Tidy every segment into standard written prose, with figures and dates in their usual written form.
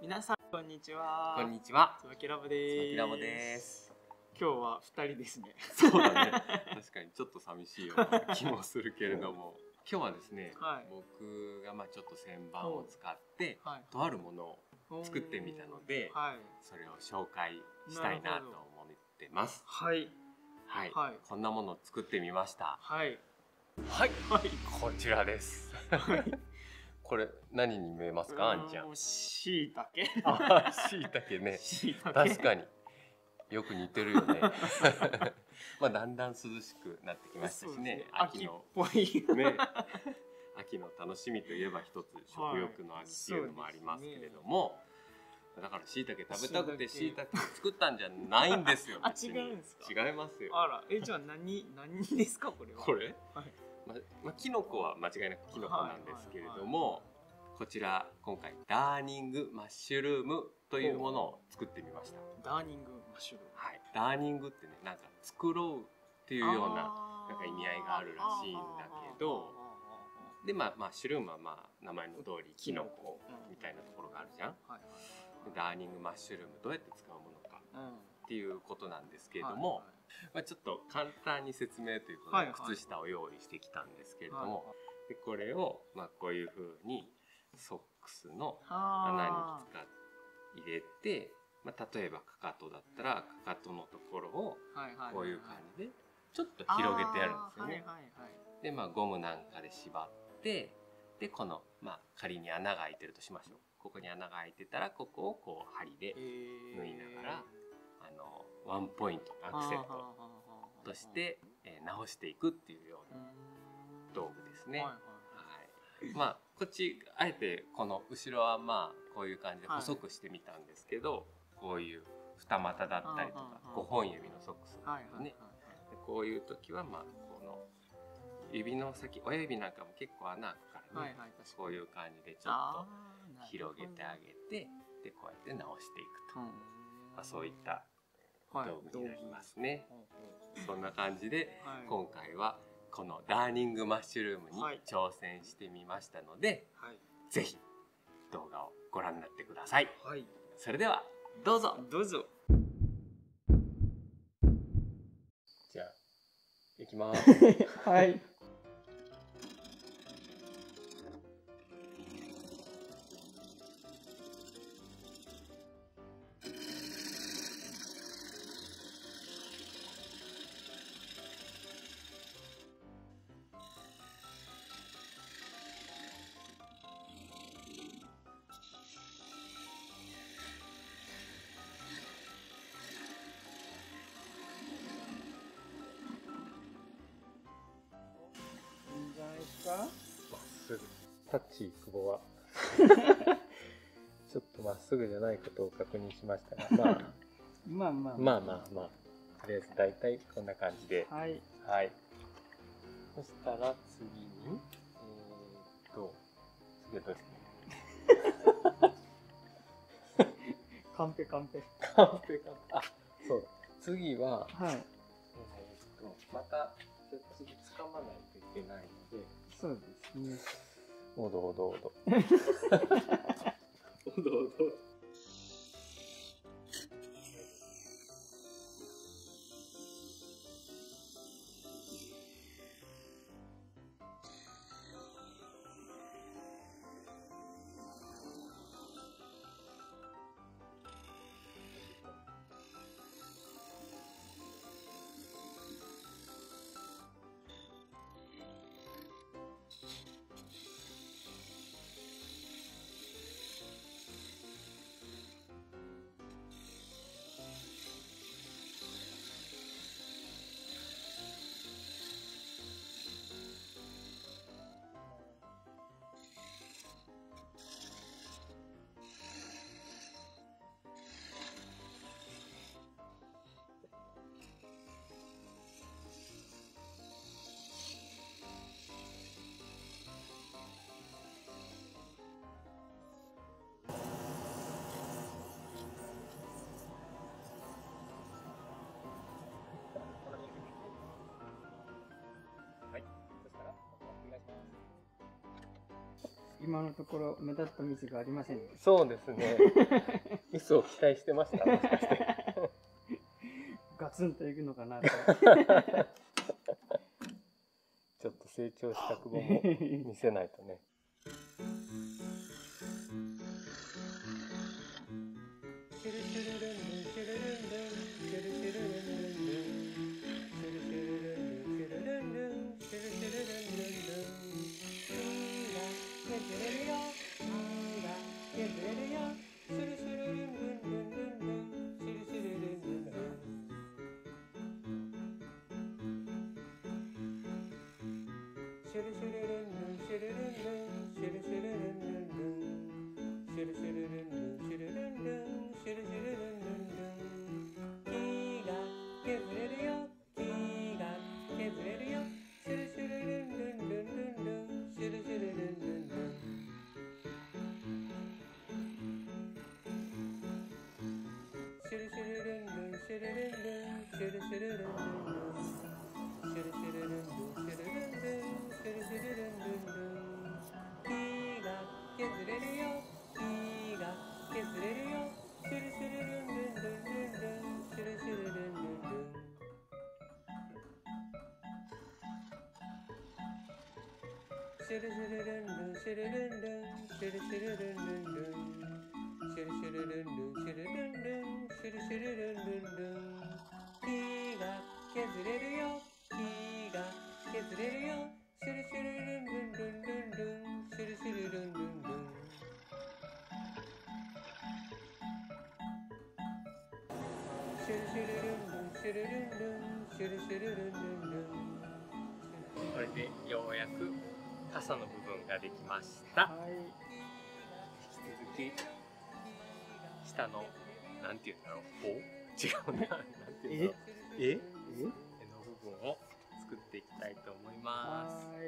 皆さんこんにちは。 こんにちは。 つばきラボです。 つばきラボです。 今日は2人ですね。 そうだね。確かにちょっと寂しいような気もするけれども、今日はですね、 はい、 僕がちょっと旋盤を使って、 はい、 とあるものを作ってみたので、 はい、 それを紹介したいなと思ってます。 はい、 はい、 はい、 こんなものを作ってみました。 はい、 はい、 はい、 こちらです。これ何に見えますか、あんちゃん。 しいたけ。 あ、しいたけね。確かに。よく似てるよね。まあだんだん涼しくなってきましたしね。 秋のっぽいね。秋の楽しみといえば一つ食欲の秋っていうのもありますけれども、だからしいたけ食べたくてしいたけを作ったんじゃないんですよ。 あ、違うんですか。 違いますよ。 あら、じゃあ何ですかこれは。 これ？ はい。 キノコは間違いなくキノコなんですけれども、こちら今回ダーニングマッシュルームというものを作ってみました。 ダーニングマッシュルーム。 はい。ダーニングってね、なんか作ろうっていうようななんか意味合いがあるらしいんだけど、でマッシュルームは名前の通りキノコみたいなところがあるじゃん。ダーニングマッシュルームどうやって使うものかっていうことなんですけれども、ちょっと簡単に説明ということで靴下を用意してきたんですけれども、でこれをこういうふうにソックスの穴に入れて、例えばかかとだったらかかとのところをこういう感じでちょっと広げてやるんですよね。でゴムなんかで縛って、でこの仮に穴が開いてるとしましょう。ここに穴が開いてたらここをこう針で縫いながらワンポイントアクセントとして直していくっていうような道具ですね。こっちあえてこの後ろはこういう感じで細くしてみたんですけど、こういう二股だったりとか5本指のソックスとかね、こういう時はこの指の先、親指なんかも結構穴開くからね、こういう感じでちょっと広げてあげて、でこうやって直していくと、そういった道具になりますね。そんな感じで今回はこのダーニングマッシュルームに挑戦してみましたので、ぜひ動画をご覧になってください。それではどうぞ。 どうぞ。 じゃあいきます。 はい。 まっすぐタッチ久保はちょっとまっすぐじゃないことを確認しましたが、とりあえず大体こんな感じで、はい、そしたら次に次はどうですかね。 カンペ。 あ、そうだ。次はまた次掴まないといけないので、 そうですね。 おどおどおど。 今のところ目立ったミスがありませんね。 そうですね。嘘を期待してました。もしかして。 ガツンといくのかなと。 ちょっと成長した久保も見せないとね。これでようやく傘の部分ができました。 はい。 引き続き下のなんていうんだろう、違うな、なんていうんだろう、絵の部分を作っていきたいと思います。 はい。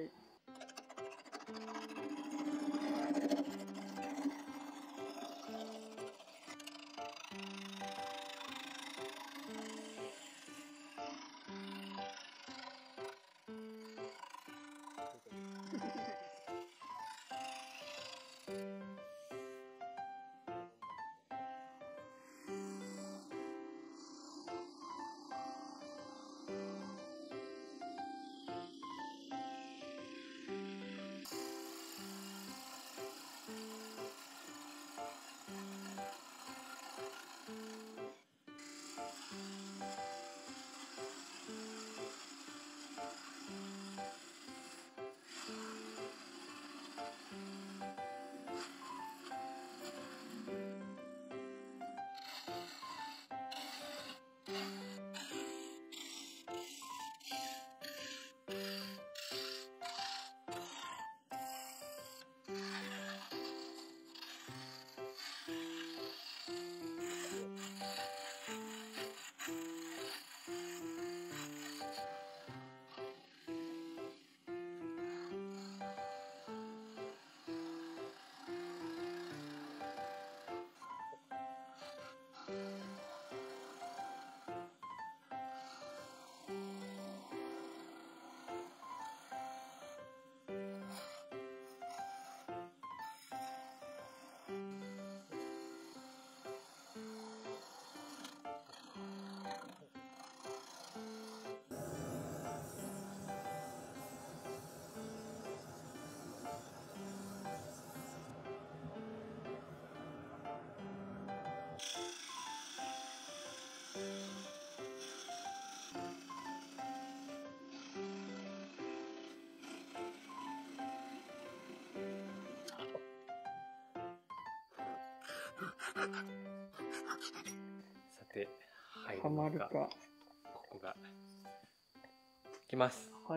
さて、入はまるか。 ここがいきます。 はい。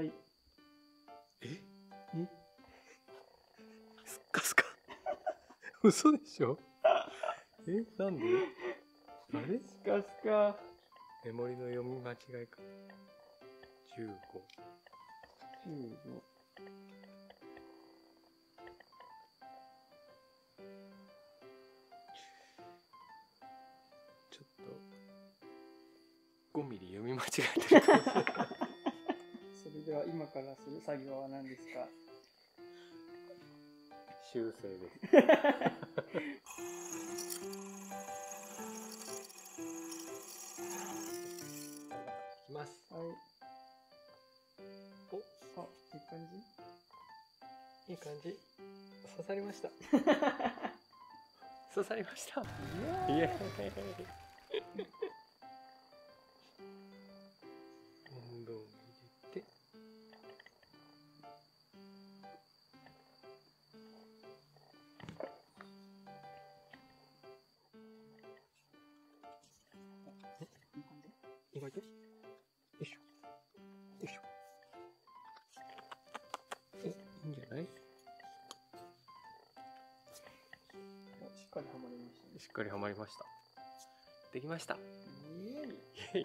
スッカスカ。嘘でしょ。なんで。あれスカスカ。 メモリの読み間違いか。15。ちょっと5ミリ読み間違えてるかもしれない。 それでは今からする作業は何ですか？ 修正です。いきます。 はい。 お、 あ、いい感じ。 いい感じ。刺さりました。刺さりました。イエーイ。温度を入れて。いい感じ。よいしょ。よいしょ。いいんじゃない？ しっかりはまりましたね。 しっかりはまりました。できました。 イエーイ。 イエイ。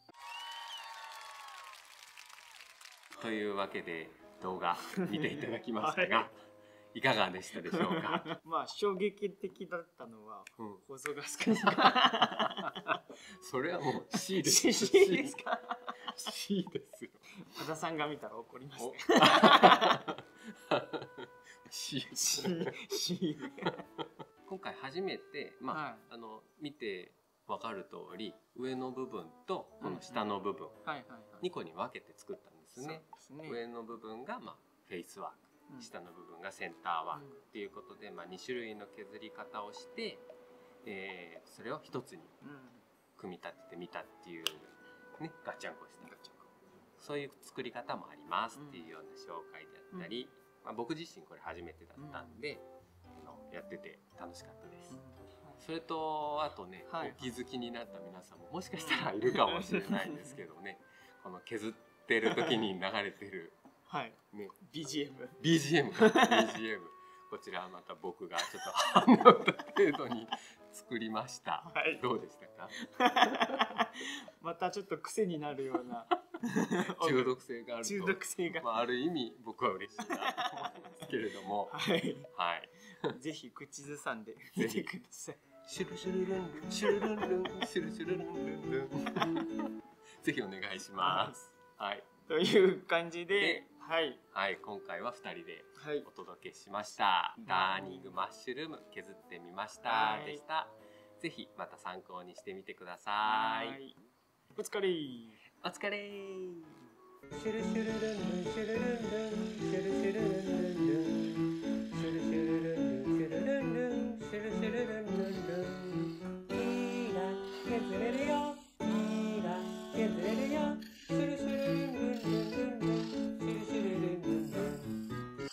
というわけで動画見ていただきましたが、はい、いかがでしたでしょうか。 まあ衝撃的だったのは、放送が少ない。 それはもう C です。 C ですか。 C ですよ。 和田さんが見たら怒りますね。C。 今回初めて、まあ、見て分かる通り、上の部分とこの下の部分2個に分けて作ったんですね。上の部分がまあフェイスワーク、下の部分がセンターワークっていうことで、まあ2種類の削り方をして、それを一つに組み立ててみたっていうね、ガッチャンコした。そういう作り方もありますっていうような紹介であったり、まあ、僕自身これ初めてだったんで、やってて楽しかったです。それとあとね、お気づきになった皆さんももしかしたらいるかもしれないんですけどね、この削ってる時に流れてる、ね、BGM こちらはまた僕がちょっと半分程度に作りました。どうでしたか？ またちょっと癖になるような中毒性があると、まあ、ある意味僕は嬉しいなと思いますけれども、 ぜひ口ずさんで見てください。 シュルシュルルンルンシュルルンルンシュルシュルルンルンルンぜひお願いします。はい。 という感じで、 今回は2人でお届けしました。ガーニングマッシュルーム削ってみましたでした。ぜひまた参考にしてみてください。 お疲れ。 お疲れ。シュルシュルルンルンシュルルンルンシュルシュルルンルン。